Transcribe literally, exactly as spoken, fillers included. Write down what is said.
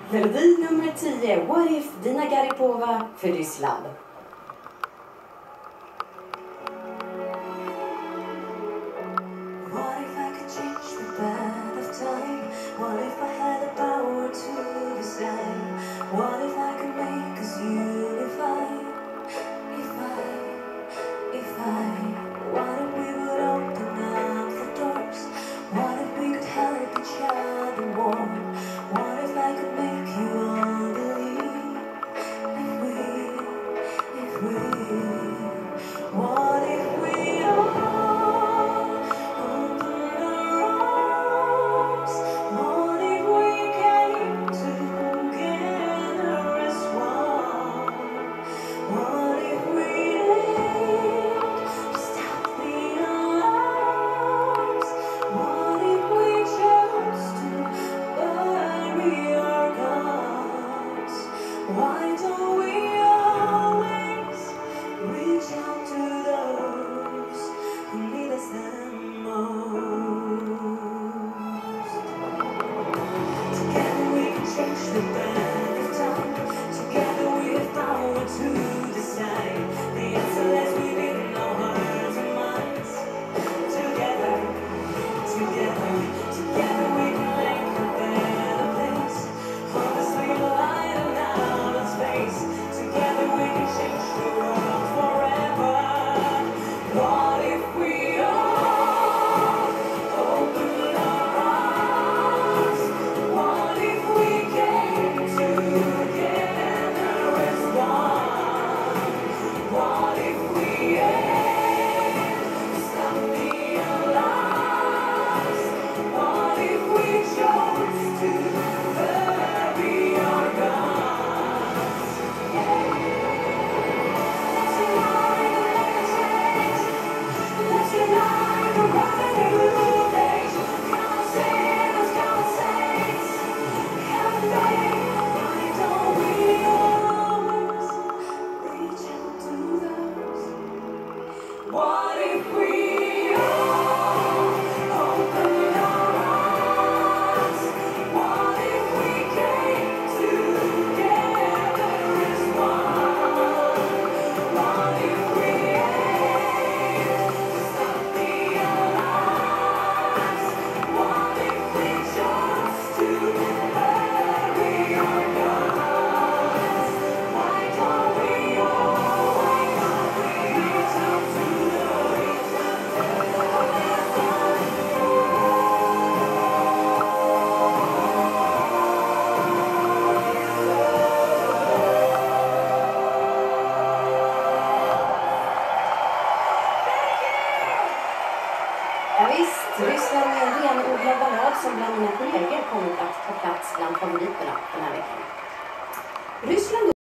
Melodi nummer tio, What If, Dina Garipova för Ryssland. What if I could change the path of time? What if I had the power to decide? What if I could make us unify? If I, if I, what if we would open up the doors? What if we could help each other more? What if I could make you all believe? If we, if we, what if we all opened our arms? What if we came together as one? What if we aimed to stop the alarms? What if we chose to bury our guns? Why don't we always reach out to those who need us the most? Together we can change the path of time. Together we have power to decide. The answer lies within our hearts and minds. Together, together, together we can make a better place. Honestly, light and out of space. Together we can change the world forever. What if we all opened our arms? What if we came together as one? What if we aimed to stop the alarms? What if we chose to bury our guns? Let's unite, let's unite, around a new age. Come on, sailors, come on, saints. Have faith, why don't we always reach out to those? What if we all opened our arms? What if we came together as one? What if we aimed to stop the alarms? What if we chose to bury our guns? Why don't we all, why don't we reach out to Ja, visst, Ryssland är en renodlad ballad som bland mina kollegor kommit att ta plats bland favoriterna den här veckan. Ryssland